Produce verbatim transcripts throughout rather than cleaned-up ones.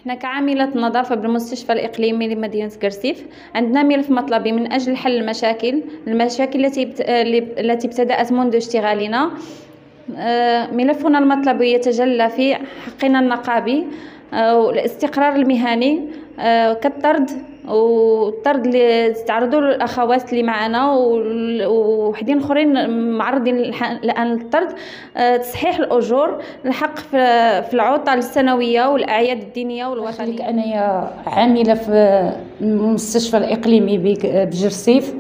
احنا كعاملة نظافة بالمستشفى الإقليمي لمدينة قرسيف عندنا ملف مطلبي من أجل حل المشاكل المشاكل التي بت... التي ابتدأت منذ اشتغالنا. آه، ملفنا المطلبي يتجلى في حقنا النقابي آه، والاستقرار المهني آه، كالطرد والطرد اللي تعرضوا الاخوات اللي معنا ووحدين اخرين معرضين الان للطرد. تصحيح الاجور، الحق في العطل السنويه والاعياد الدينيه والوطنيه. انا عامله في المستشفى الاقليمي بجرسيف.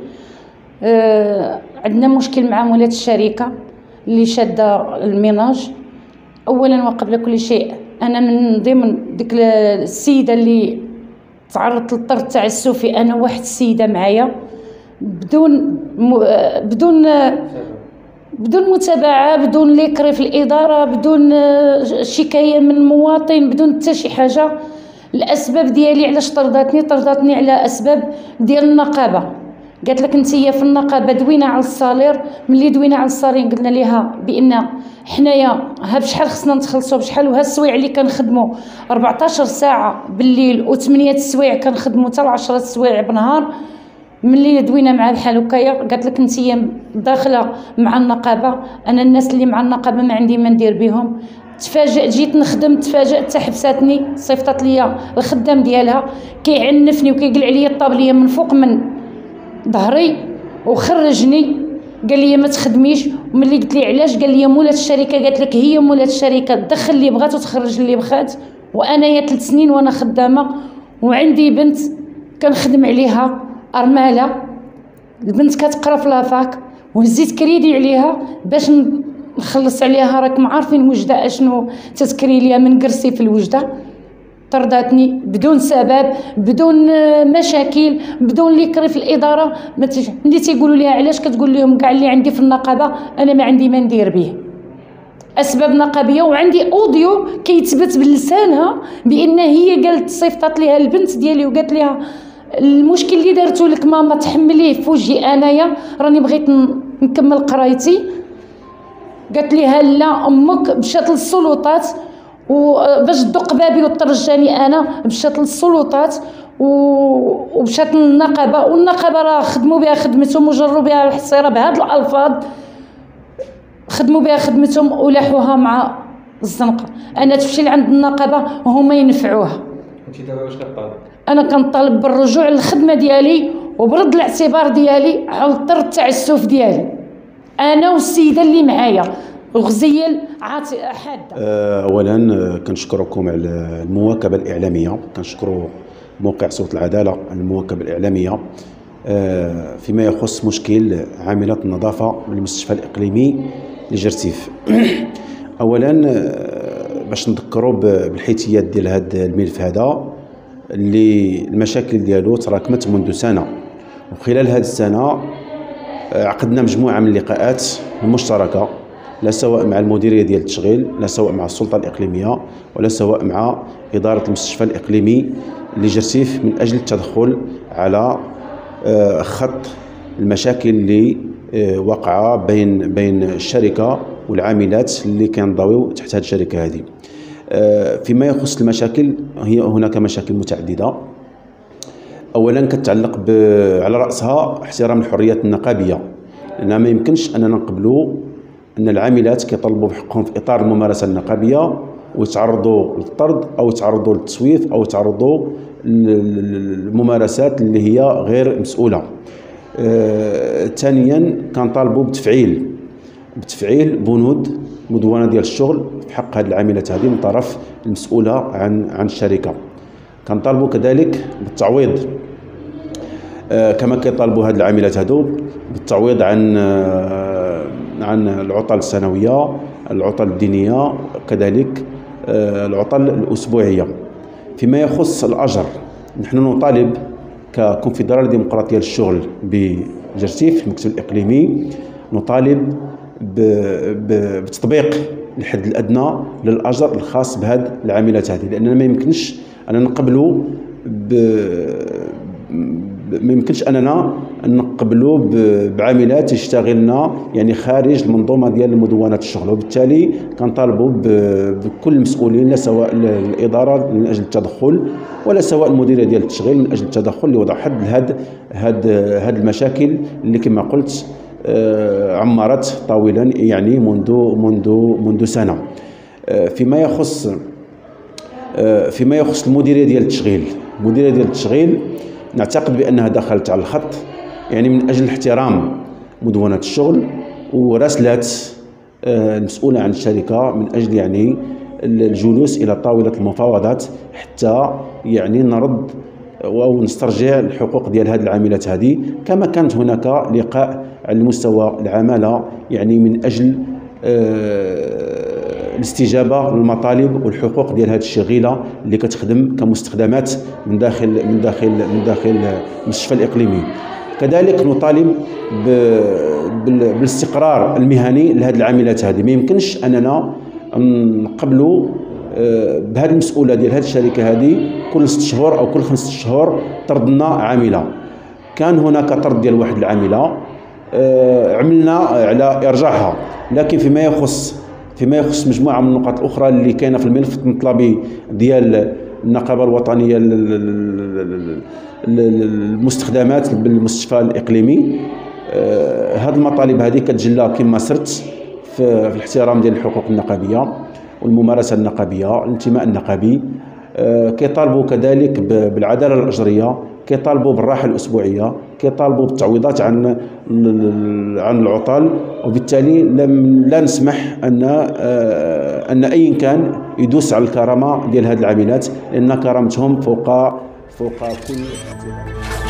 عندنا مشكل مع مولاة الشركه اللي شاده الميناج. اولا وقبل كل شيء انا من ضمن ديك السيده اللي تعرضت للطرد تعسفي، انا واحد السيده معايا بدون م... بدون بدون متابعه، بدون ليكري في الاداره، بدون شكايه من المواطن، بدون حتى شي حاجه. الاسباب ديالي علاش طرداتني طرداتني على اسباب ديال النقابه. قالت لك انتيا في النقابه دوينا على الصالير. ملي دوينا على الصالير قلنا ليها بان حنايا ها بشحال خصنا نتخلصوا بشحال، وها السوايع اللي كنخدموا أربعطاش ساعه بالليل وثمانية السوايع كنخدموا حتى عشرة السوايع بالنهار. ملي دوينا مع بحال هكايا قالت لك انتيا داخله مع النقابه. انا الناس اللي مع النقابه ما عندي ما ندير بهم. تفاجئت جيت نخدم، تفاجئت حتى حبساتني، صيفطت ليا الخدام ديالها كيعنفني وكيقلع عليا الطابليه من فوق من ظهري وخرجني. قال لي ما تخدميش. وملي قلت لي علاش قال لي مولاة الشركه. قالت لك هي مولاة الشركه تدخل اللي بغات وتخرج اللي بغات، وانا يا ثلاث سنين وانا خدامه وعندي بنت كنخدم عليها ارمله. البنت كتقرا في لافاك وهزيت كريدي عليها باش نخلص عليها. راكم عارفين وجده اشنو تذكري ليا من قرسي في الوجده. طرداتني بدون سبب، بدون مشاكل، بدون ليكري في الاداره. ملي تيقولوا ليها علاش كتقول لهم كاع اللي عندي في النقابه انا ما عندي ما ندير به. اسباب نقابيه، وعندي اوديو كيثبت بلسانها بان هي قالت صيفطات ليها البنت ديالي وقالت ليها المشكل اللي دارتو لك ماما تحمليه في وجهي انايا، راني بغيت نكمل قرايتي. قالت ليها لا، امك مشات للسلطات وباش تدق بابي وترجاني انا، مشات للسلطات ومشات للنقابه، والنقابه راه خدموا بها خدمتهم وجروا بها الحصيره بهاد الالفاظ، خدموا بها خدمتهم ولاحوها مع الزنقه. انا تمشي لعند النقابه وهما ينفعوها. انت دابا واش كطالب؟ انا كنطالب بالرجوع للخدمه ديالي وبرد الاعتبار ديالي على الطرد التعسف ديالي انا والسيده اللي معايا وغزيل عاطي حاده. اولا كنشكركم على المواكبه الاعلاميه، كنشكروا موقع صوت العداله على المواكبه الاعلاميه فيما يخص مشكل عامله النظافه بالمستشفى الاقليمي لجرسيف. اولا باش نذكروا بالحيثيات ديال هذا الملف هذا اللي المشاكل ديالو تراكمت منذ سنه، وخلال هذه السنه عقدنا مجموعه من اللقاءات المشتركه، لا سواء مع المديريه ديال التشغيل، لا سواء مع السلطه الاقليميه، ولا سواء مع اداره المستشفى الاقليمي لجرسيف، من اجل التدخل على خط المشاكل اللي وقع بين بين الشركه والعاملات اللي كينضويو تحت هذه الشركه هذه. فيما يخص المشاكل، هي هناك مشاكل متعدده. اولا كتعلق على راسها احترام الحريات النقابيه، لان ما يمكنش اننا نقبلوا ان العاملات كيطلبوا بحقهم في اطار الممارسه النقابيه ويتعرضوا للطرد او يتعرضوا للتسويف او يتعرضوا للممارسات اللي هي غير مسؤوله. آه، ثانيا كنطالبوا بتفعيل بتفعيل بنود مدونه ديال الشغل في حق هذه العاملات هذه من طرف المسؤوله عن عن الشركه. كنطالبوا كذلك بالتعويض، آه، كما كيطالبوا هذه العاملات هذو بالتعويض عن آه، عن العطل السنويه، العطل الدينيه، كذلك آه، العطل الاسبوعيه. فيما يخص الاجر، نحن نطالب ككونفدراليه ديمقراطيه للشغل بجرسيف المكتب الاقليمي، نطالب بتطبيق الحد الادنى للاجر الخاص بهذه العاملات هذه، لاننا ما يمكنش اننا نقبلوا ما يمكنش اننا نقبلوا بعاملات يشتغلنا يعني خارج المنظومه ديال مدونات الشغل، وبالتالي كنطالبوا بكل المسؤولين لا سواء الاداره من اجل التدخل ولا سواء المديريه ديال التشغيل من اجل التدخل لوضع حد لهاد هاد هاد المشاكل اللي كما قلت عمرت طويلا يعني منذ منذ منذ سنه. فيما يخص فيما يخص المديريه ديال التشغيل، المديريه ديال التشغيل نعتقد بانها دخلت على الخط يعني من اجل احترام مدونات الشغل، وراسلات المسؤوله عن الشركه من اجل يعني الجلوس الى طاوله المفاوضات حتى يعني نرد او نسترجع الحقوق ديال هذه العاملات هذه، كما كانت هناك لقاء على مستوى العماله يعني من اجل الاستجابه للمطالب والحقوق ديال هذه الشغيله اللي كتخدم كمستخدمات من داخل من داخل من داخل المستشفى الاقليمي. كذلك نطالب بالاستقرار المهني لهذه العاملات هذه. ما يمكنش اننا نقبلوا بهذه المسؤوله ديال هذه الشركه هذه كل ست شهور او كل خمسة شهور طردنا عامله. كان هناك طرد ديال واحد العامله عملنا على ارجاعها، لكن فيما يخص فيما يخص مجموعه من النقاط الاخرى اللي كاينه في الملف المطلبي ديال النقابه الوطنيه للمستخدمات بالمستشفى الاقليمي، هذه المطالب هذه كتجلى كما سرت في الاحترام ديال الحقوق النقابيه والممارسه النقابيه، الانتماء النقابي. كيطالبوا كذلك بالعداله الاجريه، كيطالبوا بالراحه الاسبوعيه، كيطالبوا بالتعويضات عن عن العطل، وبالتالي لم لا نسمح ان ان اي كان يدوس على الكرامه ديال هذه العاملات، لان كرامتهم فوق فوق كل اعتبار.